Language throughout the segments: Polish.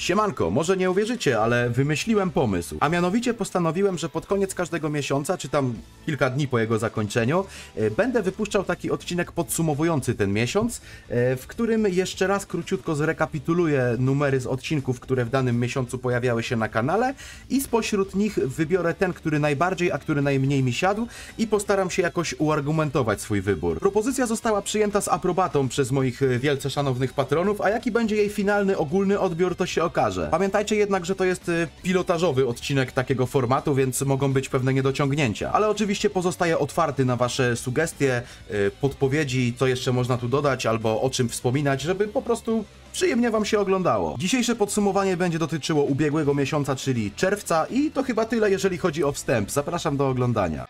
Siemanko, może nie uwierzycie, ale wymyśliłem pomysł. A mianowicie postanowiłem, że pod koniec każdego miesiąca, czy tam kilka dni po jego zakończeniu, będę wypuszczał taki odcinek podsumowujący ten miesiąc, w którym jeszcze raz króciutko zrekapituluję numery z odcinków, które w danym miesiącu pojawiały się na kanale i spośród nich wybiorę ten, który najbardziej, a który najmniej mi siadł i postaram się jakoś uargumentować swój wybór. Propozycja została przyjęta z aprobatą przez moich wielce szanownych patronów, a jaki będzie jej finalny, ogólny odbiór, to się okaże. Pamiętajcie jednak, że to jest pilotażowy odcinek takiego formatu, więc mogą być pewne niedociągnięcia. Ale oczywiście pozostaję otwarty na wasze sugestie, podpowiedzi, co jeszcze można tu dodać, albo o czym wspominać, żeby po prostu przyjemnie wam się oglądało. Dzisiejsze podsumowanie będzie dotyczyło ubiegłego miesiąca, czyli czerwca i to chyba tyle, jeżeli chodzi o wstęp. Zapraszam do oglądania.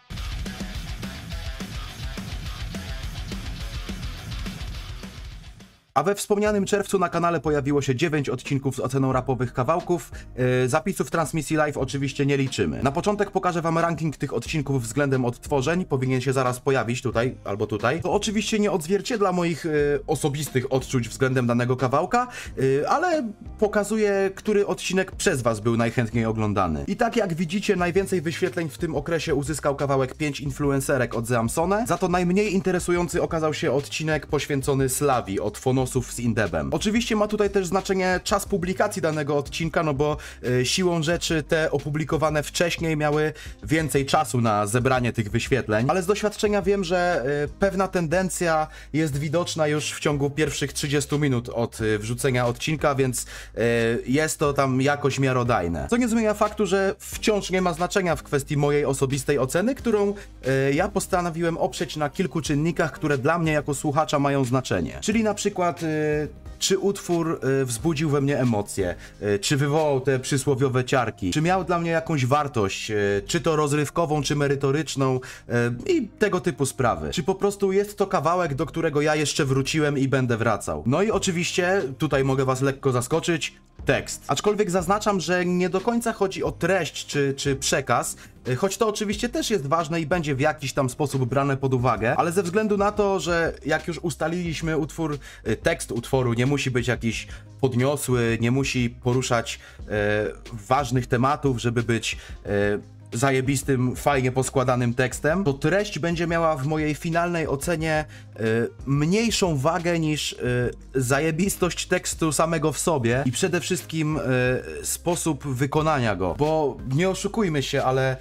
A we wspomnianym czerwcu na kanale pojawiło się 9 odcinków z oceną rapowych kawałków. Zapisów transmisji live oczywiście nie liczymy. Na początek pokażę wam ranking tych odcinków względem odtworzeń. Powinien się zaraz pojawić tutaj albo tutaj. To oczywiście nie odzwierciedla moich osobistych odczuć względem danego kawałka, ale pokazuje, który odcinek przez was był najchętniej oglądany. I tak jak widzicie, najwięcej wyświetleń w tym okresie uzyskał kawałek 5 influencerek od Zeamsone. Za to najmniej interesujący okazał się odcinek poświęcony Slavi od Fonosów z Indebem. Oczywiście ma tutaj też znaczenie czas publikacji danego odcinka, no bo siłą rzeczy te opublikowane wcześniej miały więcej czasu na zebranie tych wyświetleń, ale z doświadczenia wiem, że pewna tendencja jest widoczna już w ciągu pierwszych 30 minut od wrzucenia odcinka, więc jest to tam jakoś miarodajne. Co nie zmienia faktu, że wciąż nie ma znaczenia w kwestii mojej osobistej oceny, którą ja postanowiłem oprzeć na kilku czynnikach, które dla mnie jako słuchacza mają znaczenie. Czyli na przykład czy utwór wzbudził we mnie emocje, czy wywołał te przysłowiowe ciarki, czy miał dla mnie jakąś wartość, czy to rozrywkową, czy merytoryczną i tego typu sprawy. Czy po prostu jest to kawałek, do którego ja jeszcze wróciłem i będę wracał. No i oczywiście, tutaj mogę was lekko zaskoczyć, tekst. Aczkolwiek zaznaczam, że nie do końca chodzi o treść czy przekaz, choć to oczywiście też jest ważne i będzie w jakiś tam sposób brane pod uwagę, ale ze względu na to, że jak już ustaliliśmy tekst utworu nie musi być jakiś podniosły, nie musi poruszać ważnych tematów, żeby być zajebistym, fajnie poskładanym tekstem, to treść będzie miała w mojej finalnej ocenie mniejszą wagę niż zajebistość tekstu samego w sobie i przede wszystkim sposób wykonania go, bo nie oszukujmy się, ale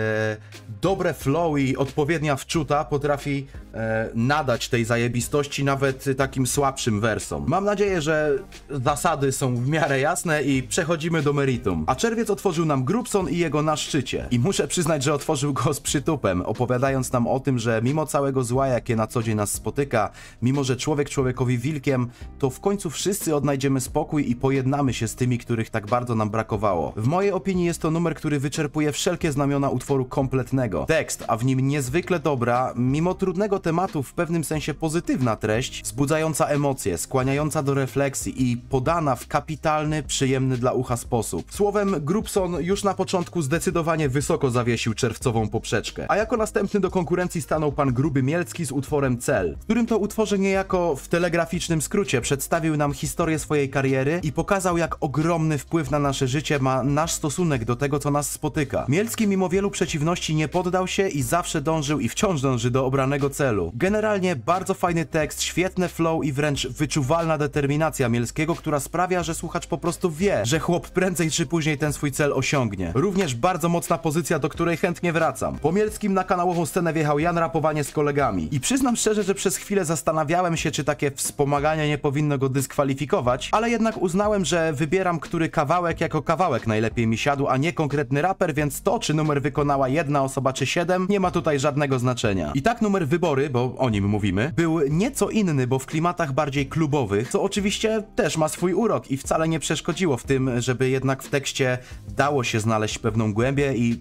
dobre flow i odpowiednia wczuta potrafi nadać tej zajebistości nawet takim słabszym wersom. Mam nadzieję, że zasady są w miarę jasne i przechodzimy do meritum. A czerwiec otworzył nam Grubson i jego Na szczycie. I muszę przyznać, że otworzył go z przytupem, opowiadając nam o tym, że mimo całego zła, jakie na co dzień nas spotyka, mimo że człowiek człowiekowi wilkiem, to w końcu wszyscy odnajdziemy spokój i pojednamy się z tymi, których tak bardzo nam brakowało. W mojej opinii jest to numer, który wyczerpuje wszelkie znamiona utworu kompletnego. Tekst, a w nim niezwykle dobra, mimo trudnego tematu w pewnym sensie pozytywna treść, wzbudzająca emocje, skłaniająca do refleksji i podana w kapitalny, przyjemny dla ucha sposób. Słowem, Grubson już na początku zdecydowanie wysoko zawiesił czerwcową poprzeczkę. A jako następny do konkurencji stanął pan Gruby Mielski z utworem Cel, w którym to utworze niejako w telegraficznym skrócie przedstawił nam historię swojej kariery i pokazał, jak ogromny wpływ na nasze życie ma nasz stosunek do tego, co nas spotyka. Mielski mimo wielu przeciwności nie poddał się i zawsze dążył i wciąż dąży do obranego celu. Generalnie bardzo fajny tekst, świetne flow i wręcz wyczuwalna determinacja Mielskiego, która sprawia, że słuchacz po prostu wie, że chłop prędzej czy później ten swój cel osiągnie. Również bardzo mocna pozycja, do której chętnie wracam. Po Mielskim na kanałową scenę wjechał Jan Rapowanie z kolegami. I przyznam szczerze, że przez chwilę zastanawiałem się, czy takie wspomaganie nie powinno go dyskwalifikować, ale jednak uznałem, że wybieram który kawałek jako kawałek najlepiej mi siadł, a nie konkretny raper, więc to, czy numer wykonała jedna osoba czy 7, nie ma tutaj żadnego znaczenia. I tak numer Wybory, bo o nim mówimy, był nieco inny, bo w klimatach bardziej klubowych, co oczywiście też ma swój urok i wcale nie przeszkodziło w tym, żeby jednak w tekście dało się znaleźć pewną głębię i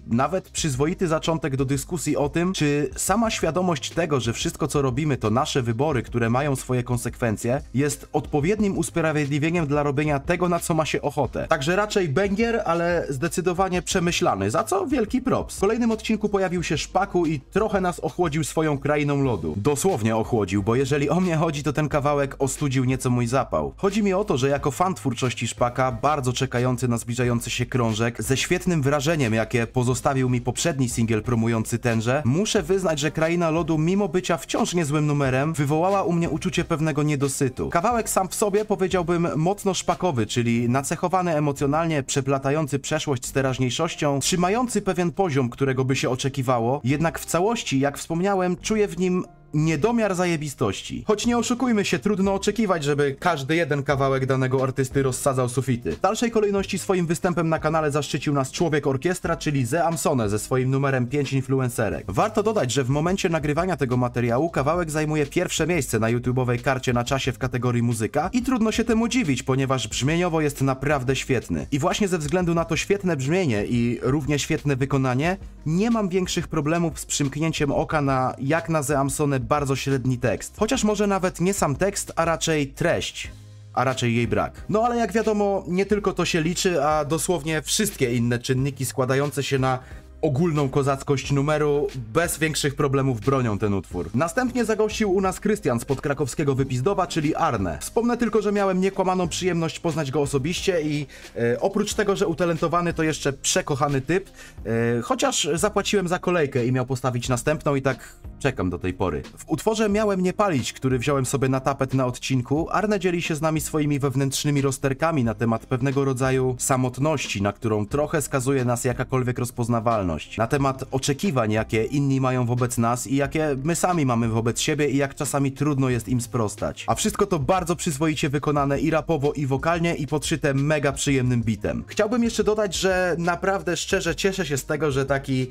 nawet przyzwoity zaczątek do dyskusji o tym, czy sama świadomość tego, że wszystko co robimy to nasze wybory, które mają swoje konsekwencje, jest odpowiednim usprawiedliwieniem dla robienia tego, na co ma się ochotę. Także raczej banger, ale zdecydowanie przemyślany, za co wielki props. W kolejnym odcinku pojawił się Szpaku i trochę nas ochłodził swoją krainą lodu. Dosłownie ochłodził, bo jeżeli o mnie chodzi, to ten kawałek ostudził nieco mój zapał. Chodzi mi o to, że jako fan twórczości Szpaka, bardzo czekający na zbliżający się krążek, ze świetnym wrażeniem, jakie pozostawił mi poprzedni singiel promujący tenże, muszę wyznać, że Kraina Lodu, mimo bycia wciąż niezłym numerem, wywołała u mnie uczucie pewnego niedosytu. Kawałek sam w sobie, powiedziałbym, mocno szpakowy, czyli nacechowany emocjonalnie, przeplatający przeszłość z teraźniejszością, trzymający pewien poziom, którego by się oczekiwało, jednak w całości, jak wspomniałem, czuję w nim niedomiar zajebistości. Choć nie oszukujmy się, trudno oczekiwać, żeby każdy jeden kawałek danego artysty rozsadzał sufity. W dalszej kolejności swoim występem na kanale zaszczycił nas Człowiek Orkiestra, czyli Ze Amsone ze swoim numerem 5 influencerek. Warto dodać, że w momencie nagrywania tego materiału kawałek zajmuje pierwsze miejsce na YouTube'owej karcie na czasie w kategorii muzyka i trudno się temu dziwić, ponieważ brzmieniowo jest naprawdę świetny. I właśnie ze względu na to świetne brzmienie i równie świetne wykonanie, nie mam większych problemów z przymknięciem oka na, jak na Ze Amsone, bardzo średni tekst. Chociaż może nawet nie sam tekst, a raczej treść. A raczej jej brak. No ale jak wiadomo, nie tylko to się liczy, a dosłownie wszystkie inne czynniki składające się na ogólną kozackość numeru bez większych problemów bronią ten utwór. Następnie zagościł u nas Krystian spod krakowskiego Wypizdowa, czyli Arne. Wspomnę tylko, że miałem niekłamaną przyjemność poznać go osobiście i oprócz tego, że utalentowany, to jeszcze przekochany typ, chociaż zapłaciłem za kolejkę i miał postawić następną i tak czekam do tej pory. W utworze Miałem nie palić, który wziąłem sobie na tapet na odcinku, Arne dzieli się z nami swoimi wewnętrznymi rozterkami na temat pewnego rodzaju samotności, na którą trochę skazuje nas jakakolwiek rozpoznawalność. Na temat oczekiwań, jakie inni mają wobec nas i jakie my sami mamy wobec siebie i jak czasami trudno jest im sprostać. A wszystko to bardzo przyzwoicie wykonane i rapowo, i wokalnie, i podszyte mega przyjemnym bitem. Chciałbym jeszcze dodać, że naprawdę szczerze cieszę się z tego, że taki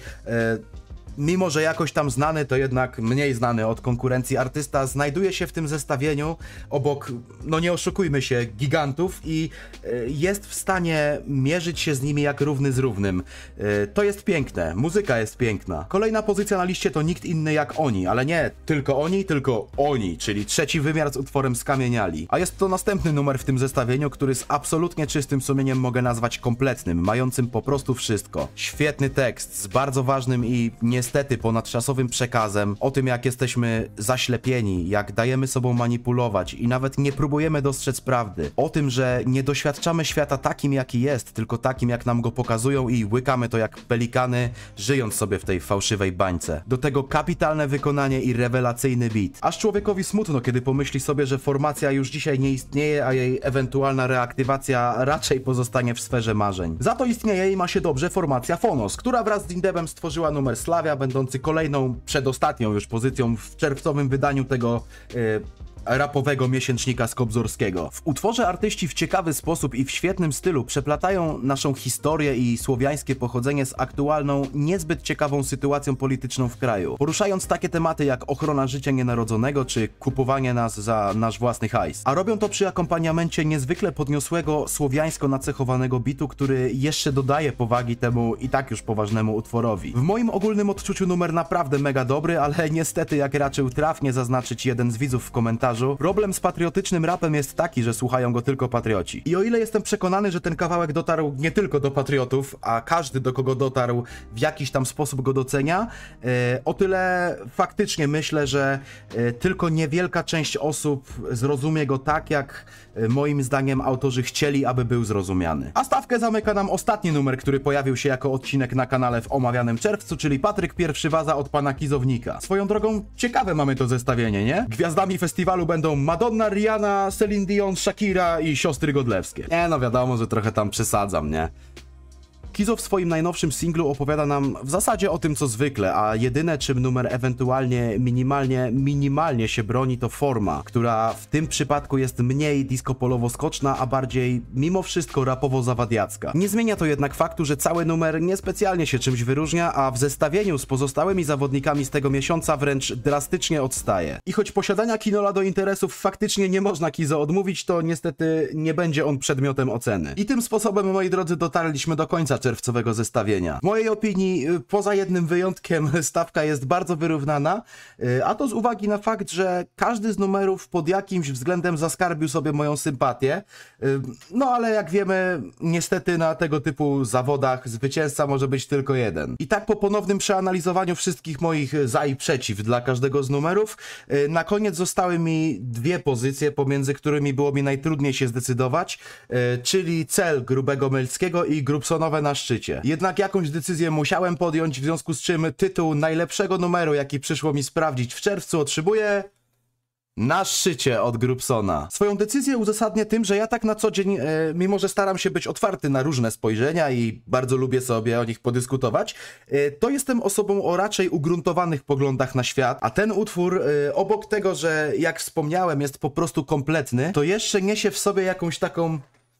mimo że jakoś tam znany, to jednak mniej znany od konkurencji artysta znajduje się w tym zestawieniu obok, no nie oszukujmy się, gigantów i jest w stanie mierzyć się z nimi jak równy z równym. To jest piękne, muzyka jest piękna. Kolejna pozycja na liście to nikt inny jak oni, ale nie tylko oni, czyli trzeci wymiar z utworem Skamieniali. A jest to następny numer w tym zestawieniu, który z absolutnie czystym sumieniem mogę nazwać kompletnym, mającym po prostu wszystko. Świetny tekst z bardzo ważnym i niestety ponadczasowym przekazem o tym, jak jesteśmy zaślepieni, jak dajemy sobą manipulować i nawet nie próbujemy dostrzec prawdy. O tym, że nie doświadczamy świata takim, jaki jest, tylko takim, jak nam go pokazują i łykamy to jak pelikany, żyjąc sobie w tej fałszywej bańce. Do tego kapitalne wykonanie i rewelacyjny beat. Aż człowiekowi smutno, kiedy pomyśli sobie, że formacja już dzisiaj nie istnieje, a jej ewentualna reaktywacja raczej pozostanie w sferze marzeń. Za to istnieje i ma się dobrze formacja Fonos, która wraz z Indebem stworzyła numer Slavia, będący kolejną, przedostatnią już pozycją w czerwcowym wydaniu tego rapowego miesięcznika Skobzorskiego. W utworze artyści w ciekawy sposób i w świetnym stylu przeplatają naszą historię i słowiańskie pochodzenie z aktualną, niezbyt ciekawą sytuacją polityczną w kraju, poruszając takie tematy jak ochrona życia nienarodzonego czy kupowanie nas za nasz własny hajs. A robią to przy akompaniamencie niezwykle podniosłego, słowiańsko nacechowanego bitu, który jeszcze dodaje powagi temu i tak już poważnemu utworowi. W moim ogólnym odczuciu numer naprawdę mega dobry, ale niestety, jak raczył trafnie zaznaczyć jeden z widzów w komentarzu, problem z patriotycznym rapem jest taki, że słuchają go tylko patrioci. I o ile jestem przekonany, że ten kawałek dotarł nie tylko do patriotów, a każdy, do kogo dotarł, w jakiś tam sposób go docenia, o tyle faktycznie myślę, że tylko niewielka część osób zrozumie go tak, jak moim zdaniem autorzy chcieli, aby był zrozumiany. A stawkę zamyka nam ostatni numer, który pojawił się jako odcinek na kanale w omawianym czerwcu, czyli Patryk Pierwszy Waza od pana Kizownika. Swoją drogą ciekawe mamy to zestawienie, nie? Gwiazdami festiwalu będą Madonna, Rihanna, Celine Dion, Shakira i siostry Godlewskie. No wiadomo, że trochę tam przesadzam, nie? Kizo w swoim najnowszym singlu opowiada nam w zasadzie o tym co zwykle, a jedyne czym numer ewentualnie minimalnie się broni to forma, która w tym przypadku jest mniej disco-polowo-skoczna, a bardziej mimo wszystko rapowo-zawadiacka. Nie zmienia to jednak faktu, że cały numer niespecjalnie się czymś wyróżnia, a w zestawieniu z pozostałymi zawodnikami z tego miesiąca wręcz drastycznie odstaje. I choć posiadania Kinola do interesów faktycznie nie można Kizo odmówić, to niestety nie będzie on przedmiotem oceny. I tym sposobem, moi drodzy, dotarliśmy do końca czerwcowego zestawienia. W mojej opinii, poza jednym wyjątkiem, stawka jest bardzo wyrównana, a to z uwagi na fakt, że każdy z numerów pod jakimś względem zaskarbił sobie moją sympatię. No ale jak wiemy, niestety na tego typu zawodach zwycięzca może być tylko jeden. I tak po ponownym przeanalizowaniu wszystkich moich za i przeciw dla każdego z numerów, na koniec zostały mi dwie pozycje, pomiędzy którymi było mi najtrudniej się zdecydować, czyli Cel Grubego Mylskiego i Grubsonowe na szczycie. Jednak jakąś decyzję musiałem podjąć, w związku z czym tytuł najlepszego numeru, jaki przyszło mi sprawdzić w czerwcu, otrzymuję Na szczycie od Grubsona. Swoją decyzję uzasadnię tym, że ja tak na co dzień, mimo że staram się być otwarty na różne spojrzenia i bardzo lubię sobie o nich podyskutować, to jestem osobą o raczej ugruntowanych poglądach na świat, a ten utwór, obok tego, że jak wspomniałem jest po prostu kompletny, to jeszcze niesie w sobie jakąś taką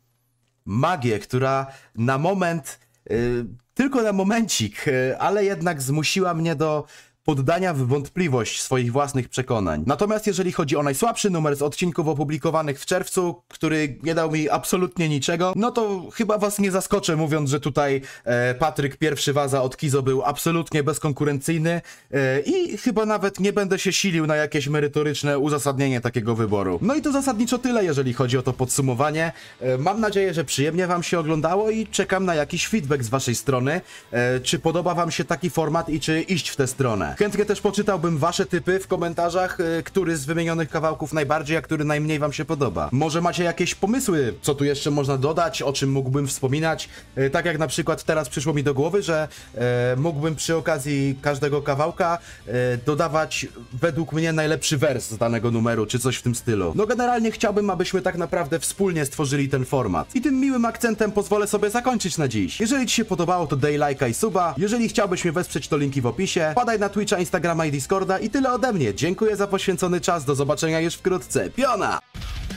magię, która na moment, tylko na momencik, ale jednak zmusiła mnie do poddania w wątpliwość swoich własnych przekonań. Natomiast jeżeli chodzi o najsłabszy numer z odcinków opublikowanych w czerwcu, który nie dał mi absolutnie niczego, no to chyba was nie zaskoczę mówiąc, że tutaj Patryk Pierwszy Waza od Kizo był absolutnie bezkonkurencyjny i chyba nawet nie będę się silił na jakieś merytoryczne uzasadnienie takiego wyboru. No i to zasadniczo tyle, jeżeli chodzi o to podsumowanie. Mam nadzieję, że przyjemnie wam się oglądało i czekam na jakiś feedback z waszej strony. Czy podoba wam się taki format i czy iść w tę stronę? Chętnie też poczytałbym wasze typy w komentarzach, który z wymienionych kawałków najbardziej, a który najmniej wam się podoba. Może macie jakieś pomysły, co tu jeszcze można dodać, o czym mógłbym wspominać? Tak jak na przykład teraz przyszło mi do głowy, że mógłbym przy okazji każdego kawałka dodawać według mnie najlepszy wers z danego numeru, czy coś w tym stylu. No generalnie chciałbym, abyśmy tak naprawdę wspólnie stworzyli ten format. I tym miłym akcentem pozwolę sobie zakończyć na dziś. Jeżeli ci się podobało, to daj lajka i suba. Jeżeli chciałbyś mnie wesprzeć, to linki w opisie. Wpadaj na Twitcha, Instagrama i Discorda i tyle ode mnie. Dziękuję za poświęcony czas. Do zobaczenia już wkrótce. Piona!